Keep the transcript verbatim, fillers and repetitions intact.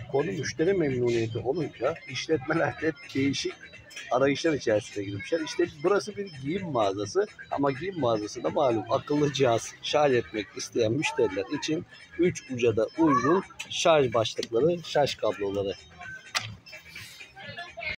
konu müşteri memnuniyeti olunca işletmeler de değişik arayışlar içerisine girmişler. İşte burası bir giyim mağazası ama giyim mağazası da malum akıllı cihaz şarj etmek isteyen müşteriler için üç uca da uygun şarj başlıkları, şarj kabloları